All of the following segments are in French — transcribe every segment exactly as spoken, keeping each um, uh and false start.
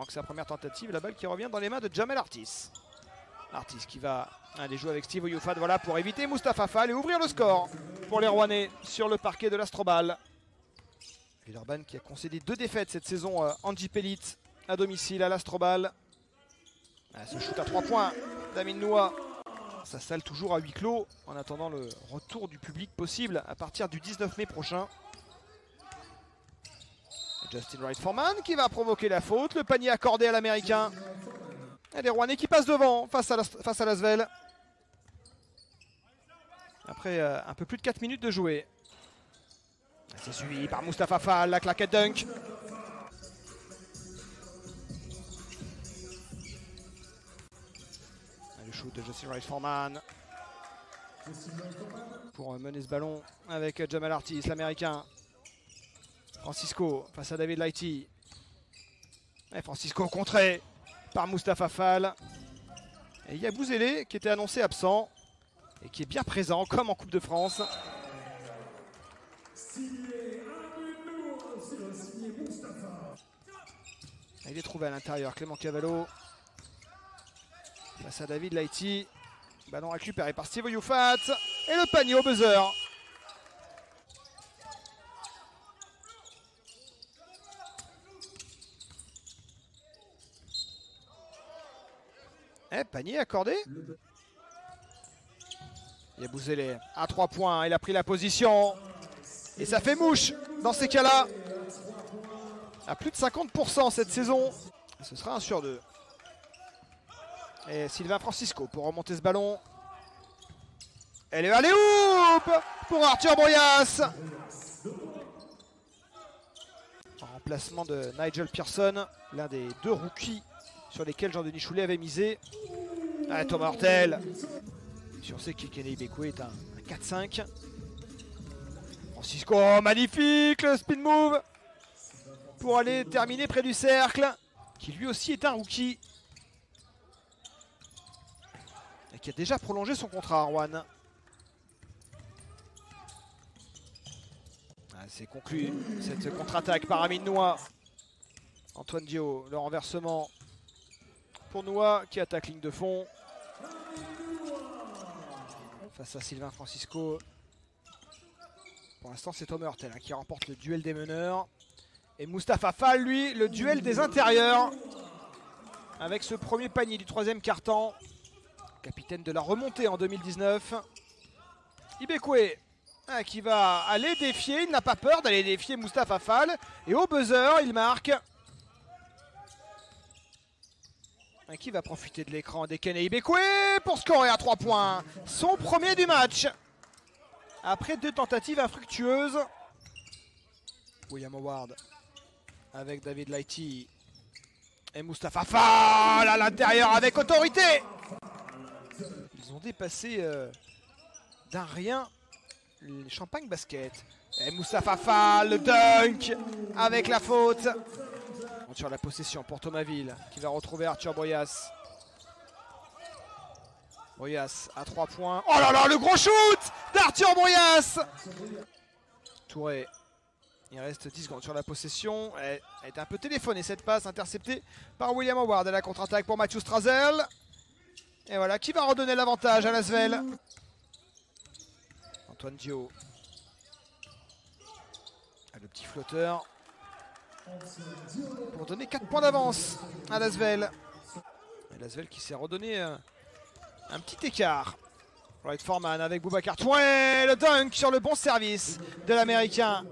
manque sa première tentative. La balle qui revient dans les mains de Jamel Artis. Artis qui va aller jouer avec Steve Oyoufat, voilà, pour éviter Mustapha Fall et ouvrir le score pour les Rouennais sur le parquet de l'Astrobal. Villeurbanne qui a concédé deux défaites cette saison en Jeep Elite à domicile à l'Astrobal. Ah, ce shoot à trois points d'Amine Noua. Ça sale toujours à huis clos en attendant le retour du public possible à partir du dix-neuf mai prochain. Justin Wright Foreman qui va provoquer la faute. Le panier accordé à l'Américain. Et les Rouennais qui passent devant face à, la, face à l'Asvel. Après euh, un peu plus de quatre minutes de jouer. C'est suivi par Mustapha Fall, la claquette dunk. Le shoot de Justin Wright Foreman. Pour mener ce ballon avec Jamel Artis, l'Américain. Francisco face à David Lighty. Et Francisco contré par Mustapha Fall. Et Yabouzélé qui était annoncé absent et qui est bien présent comme en Coupe de France. Il est trouvé à l'intérieur, Clément Cavallo. Face à David Lighty. Ballon récupéré par Steve Oyoufat. Et le panier au buzzer. Eh, panier accordé. Yabouzélé à trois points. Il a pris la position. Et ça fait mouche dans ces cas-là. À plus de cinquante pour cent cette saison. Ce sera un sur deux. Et Sylvain Francisco pour remonter ce ballon. Et le alley-oop pour Arthur Boyas. En remplacement de Nigel Pearson, l'un des deux rookies sur lesquels Jean-Denis Choulet avait misé. Ah, Thomas Hurtel. Sur ce Kekene Ibekwe est un, un quatre cinq. Francisco, oh, magnifique le spin move pour aller terminer près du cercle, qui lui aussi est un rookie. Et qui a déjà prolongé son contrat, Arwan. Ah, c'est conclu, cette contre-attaque par Amine Noua. Antoine Dio, le renversement pour Noua qui attaque ligne de fond. Face à Sylvain Francisco. Pour l'instant, c'est Thomas Hurtel hein, qui remporte le duel des meneurs. Et Mustapha Fall, lui, le duel des intérieurs. Avec ce premier panier du troisième quart-temps. Capitaine de la remontée en deux mille dix-neuf. Ibekwe hein, qui va aller défier. Il n'a pas peur d'aller défier Mustapha Fall. Et au buzzer, il marque. Hein, qui va profiter de l'écran d'Ekene Ibekwe pour scorer à trois points. Son premier du match. Après deux tentatives infructueuses. William Howard avec David Lighty. Et Mustapha Fall à l'intérieur avec autorité. Ils ont dépassé euh, d'un rien les Champagne Basket. Et Mustapha Fall, le dunk avec la faute. Sur la possession pour Thomasville qui va retrouver Arthur Boyas. Boyas à trois points. Oh là là, le gros shoot d'Arthur Boyas. Touré. Il reste dix secondes sur la possession. Elle a été un peu téléphonée cette passe interceptée par William Howard à la contre-attaque pour Mathieu Strazel. Et voilà, qui va redonner l'avantage à l'Asvel. Antoine Dio. Le petit flotteur. Pour donner quatre points d'avance à l'Asvel. Et l'Asvel qui s'est redonné un, un petit écart. Wright Foreman avec Boubacar Toué. Le dunk sur le bon service de l'Américain.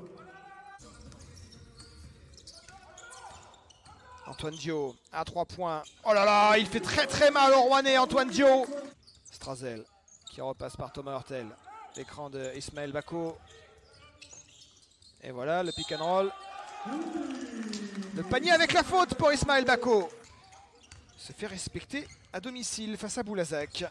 Antoine Dio à trois points. Oh là là, il fait très très mal au Rouennais, Antoine Dio. Strazel qui repasse par Thomas Hurtel. L'écran de Ismaël Bako. Et voilà le pick and roll. Le panier avec la faute pour Ismaël Bako. Se fait respecter à domicile face à Boulazac.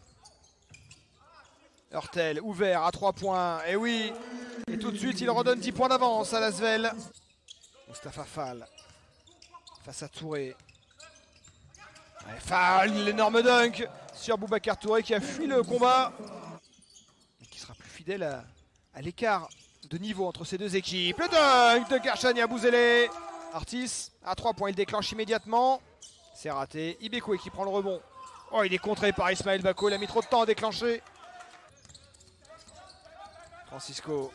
Hurtel ouvert à trois points. Et oui. Et tout de suite il redonne dix points d'avance à l'Asvel. Mustapha Fall. Face à Touré. Ouais, Fall, l'énorme dunk sur Boubacar Touré qui a fui le combat. Et qui sera plus fidèle à, à l'écart de niveau entre ces deux équipes. Le dunk de Guerchon Yabouzélé. Artis à trois points, il déclenche immédiatement. C'est raté. Ibekwe qui prend le rebond. Oh, il est contré par Ismaël Bako. Il a mis trop de temps à déclencher. Francisco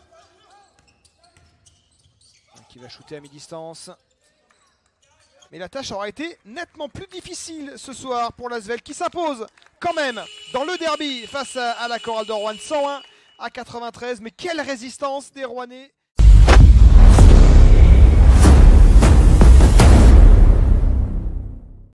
qui va shooter à mi-distance. Mais la tâche aura été nettement plus difficile ce soir pour l'Asvel qui s'impose quand même dans le derby face à la Chorale de Rouen cent un à quatre-vingt-treize. Mais quelle résistance des Rouennais!